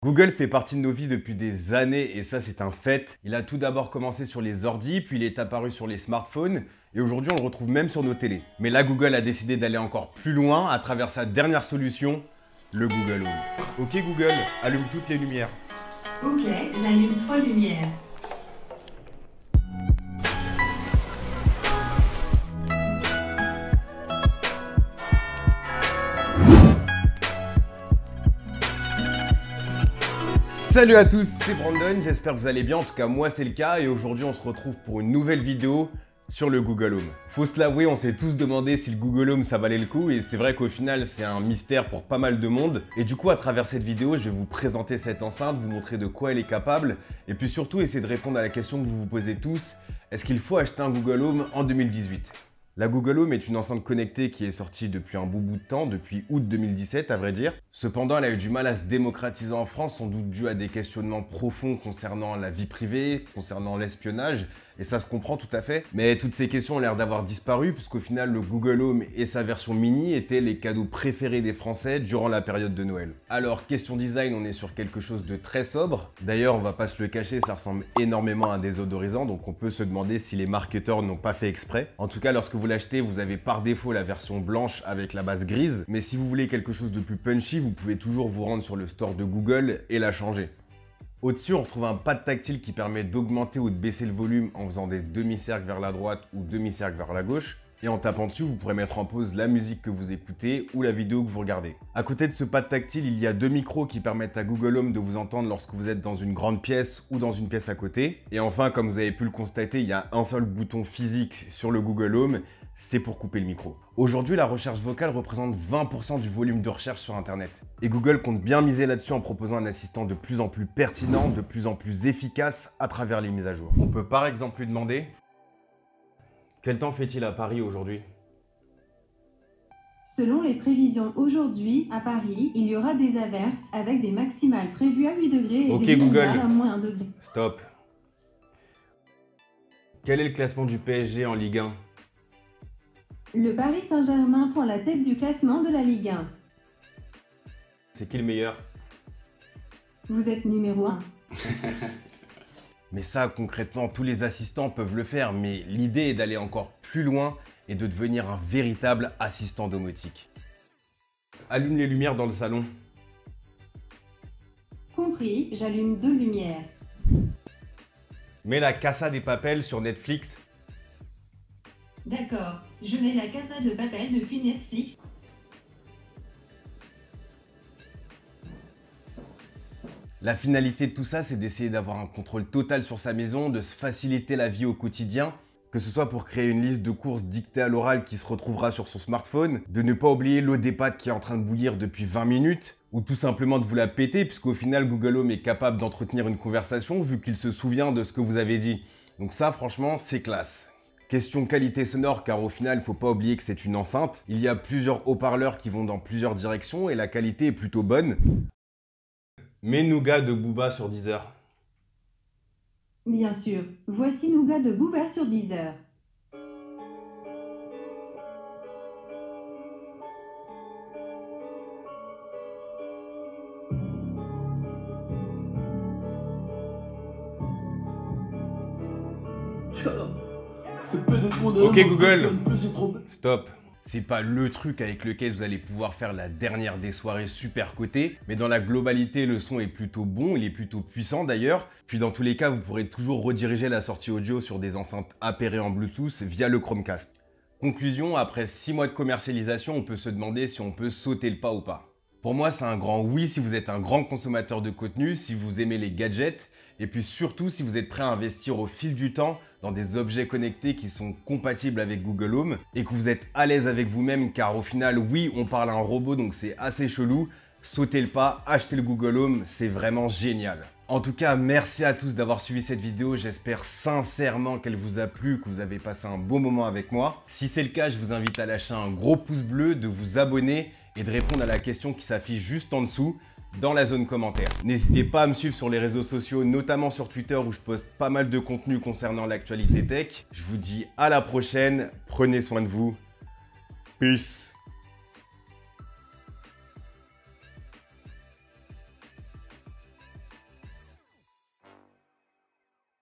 Google fait partie de nos vies depuis des années et ça c'est un fait. Il a tout d'abord commencé sur les ordis, puis il est apparu sur les smartphones et aujourd'hui on le retrouve même sur nos télés. Mais là Google a décidé d'aller encore plus loin à travers sa dernière solution, le Google Home. Ok Google, allume toutes les lumières. Ok, j'allume 3 lumières. Salut à tous, c'est Brandon, j'espère que vous allez bien, en tout cas moi c'est le cas et aujourd'hui on se retrouve pour une nouvelle vidéo sur le Google Home. Faut se l'avouer, on s'est tous demandé si le Google Home ça valait le coup et c'est vrai qu'au final c'est un mystère pour pas mal de monde. Et du coup à travers cette vidéo je vais vous présenter cette enceinte, vous montrer de quoi elle est capable et puis surtout essayer de répondre à la question que vous vous posez tous, est-ce qu'il faut acheter un Google Home en 2018 ? La Google Home est une enceinte connectée qui est sortie depuis un bout de temps, depuis août 2017 à vrai dire. Cependant, elle a eu du mal à se démocratiser en France, sans doute dû à des questionnements profonds concernant la vie privée, concernant l'espionnage, et ça se comprend tout à fait. Mais toutes ces questions ont l'air d'avoir disparu, puisqu'au final, le Google Home et sa version mini étaient les cadeaux préférés des Français durant la période de Noël. Alors, question design, on est sur quelque chose de très sobre. D'ailleurs, on va pas se le cacher, ça ressemble énormément à un désodorisant, donc on peut se demander si les marketeurs n'ont pas fait exprès. En tout cas, lorsque vous l'achetez, vous avez par défaut la version blanche avec la base grise, mais si vous voulez quelque chose de plus punchy, vous pouvez toujours vous rendre sur le store de Google et la changer. Au-dessus, on retrouve un pad tactile qui permet d'augmenter ou de baisser le volume en faisant des demi-cercles vers la droite ou demi-cercles vers la gauche. Et en tapant dessus, vous pourrez mettre en pause la musique que vous écoutez ou la vidéo que vous regardez. À côté de ce pad tactile, il y a deux micros qui permettent à Google Home de vous entendre lorsque vous êtes dans une grande pièce ou dans une pièce à côté. Et enfin, comme vous avez pu le constater, il y a un seul bouton physique sur le Google Home, c'est pour couper le micro. Aujourd'hui, la recherche vocale représente 20% du volume de recherche sur Internet. Et Google compte bien miser là-dessus en proposant un assistant de plus en plus pertinent, de plus en plus efficace à travers les mises à jour. On peut par exemple lui demander « Quel temps fait-il à Paris aujourd'hui ?» Selon les prévisions aujourd'hui, à Paris, il y aura des averses avec des maximales prévues à 8 degrés et Ok, des Google. minimales à moins 1 degré. Stop. Quel est le classement du PSG en Ligue 1 ? Le Paris Saint-Germain prend la tête du classement de la Ligue 1. C'est qui le meilleur ? Vous êtes numéro 1. Mais ça, concrètement, tous les assistants peuvent le faire, mais l'idée est d'aller encore plus loin et de devenir un véritable assistant domotique. Allume les lumières dans le salon. Compris, j'allume 2 lumières. Mets la Casa de Papel sur Netflix. D'accord, je mets la Casa de Papel depuis Netflix. La finalité de tout ça, c'est d'essayer d'avoir un contrôle total sur sa maison, de se faciliter la vie au quotidien, que ce soit pour créer une liste de courses dictée à l'oral qui se retrouvera sur son smartphone, de ne pas oublier l'eau des pâtes qui est en train de bouillir depuis 20 minutes, ou tout simplement de vous la péter, puisqu'au final, Google Home est capable d'entretenir une conversation vu qu'il se souvient de ce que vous avez dit. Donc ça, franchement, c'est classe. Question qualité sonore, car au final, il ne faut pas oublier que c'est une enceinte. Il y a plusieurs haut-parleurs qui vont dans plusieurs directions et la qualité est plutôt bonne. Mets Nougat de Booba sur Deezer. Bien sûr, voici Nougat de Booba sur Deezer. Ok Google, stop. C'est pas le truc avec lequel vous allez pouvoir faire la dernière des soirées super cotées, mais dans la globalité, le son est plutôt bon, il est plutôt puissant d'ailleurs. Puis dans tous les cas, vous pourrez toujours rediriger la sortie audio sur des enceintes appairées en Bluetooth via le Chromecast. Conclusion, après 6 mois de commercialisation, on peut se demander si on peut sauter le pas ou pas. Pour moi, c'est un grand oui si vous êtes un grand consommateur de contenu, si vous aimez les gadgets, et puis surtout si vous êtes prêt à investir au fil du temps dans des objets connectés qui sont compatibles avec Google Home et que vous êtes à l'aise avec vous-même car au final, oui, on parle à un robot donc c'est assez chelou. Sautez le pas, achetez le Google Home, c'est vraiment génial. En tout cas, merci à tous d'avoir suivi cette vidéo. J'espère sincèrement qu'elle vous a plu, que vous avez passé un bon moment avec moi. Si c'est le cas, je vous invite à lâcher un gros pouce bleu, de vous abonner et de répondre à la question qui s'affiche juste en dessous dans la zone commentaire. N'hésitez pas à me suivre sur les réseaux sociaux, notamment sur Twitter où je poste pas mal de contenu concernant l'actualité tech. Je vous dis à la prochaine, prenez soin de vous. Peace.